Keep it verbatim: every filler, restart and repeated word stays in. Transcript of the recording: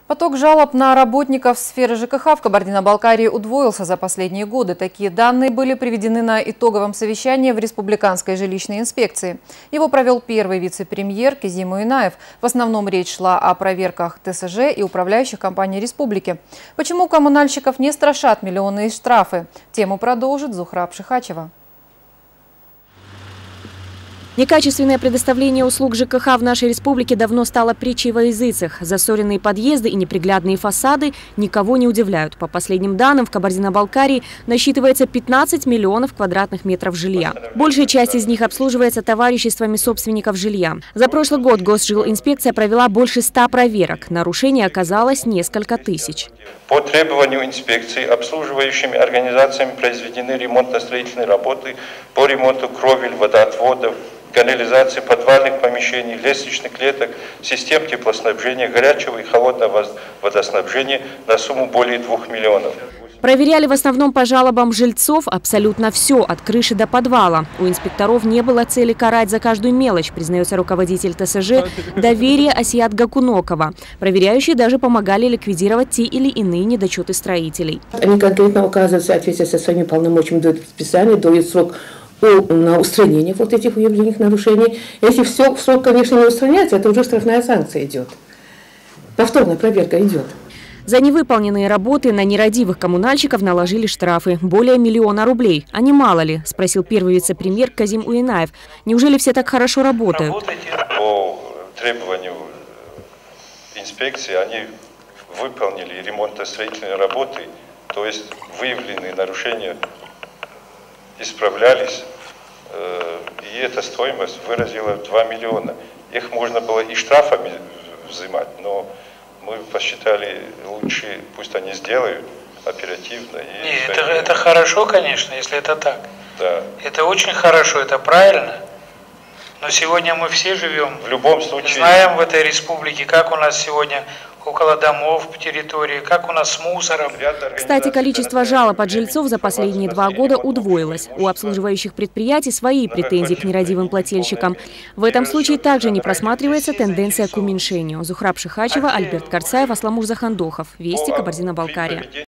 Поток жалоб на работников сферы ЖКХ в Кабардино-Балкарии удвоился за последние годы. Такие данные были приведены на итоговом совещании в Республиканской жилищной инспекции. Его провел первый вице-премьер Казим Уинаев. В основном речь шла о проверках ТСЖ и управляющих компаний республики. Почему коммунальщиков не страшат миллионные штрафы? Тему продолжит Зухра Пшихачева. Некачественное предоставление услуг ЖКХ в нашей республике давно стало притчей во языцах. Засоренные подъезды и неприглядные фасады никого не удивляют. По последним данным, в Кабардино-Балкарии насчитывается пятнадцать миллионов квадратных метров жилья. Большая часть из них обслуживается товариществами собственников жилья. За прошлый год Госжилинспекция провела больше ста проверок. Нарушений оказалось несколько тысяч. По требованию инспекции обслуживающими организациями произведены ремонтно-строительные работы по ремонту кровель, водоотводов, канализации, подвальных помещений, лестничных клеток, систем теплоснабжения, горячего и холодного водоснабжения на сумму более двух миллионов. Проверяли в основном по жалобам жильцов абсолютно все, от крыши до подвала. У инспекторов не было цели карать за каждую мелочь, признается руководитель ТСЖ «Доверие» Асият Гакунокова. Проверяющие даже помогали ликвидировать те или иные недочеты строителей. Они конкретно указывают в соответствии со своими полномочиями, дают предписание, дают срок на устранение вот этих выявленных нарушений. Если все в срок, конечно, не устраняется, это уже штрафная санкция идет. Повторная проверка идет. За невыполненные работы на нерадивых коммунальщиков наложили штрафы. Более миллиона рублей. А не мало ли? Спросил первый вице-премьер Казим Уинаев. Неужели все так хорошо работают? По требованию инспекции они выполнили ремонтно-строительные работы, то есть выявленные нарушения исправлялись. И эта стоимость выразила два миллиона. Их можно было и штрафами взимать, но мы посчитали лучше, пусть они сделают оперативно. И Нет, это, это хорошо, конечно, если это так. Да. Это очень хорошо, это правильно. Но сегодня мы все живем, в любом случае, знаем в этой республике, как у нас сегодня около домов по территории, как у нас с мусором. Кстати, количество жалоб от жильцов за последние два года удвоилось. У обслуживающих предприятий свои претензии к нерадивым плательщикам. В этом случае также не просматривается тенденция к уменьшению. Зухра Пшихачева, Альберт Карцаев, Асламур Захандохов. Вести, Кабардино-Балкария.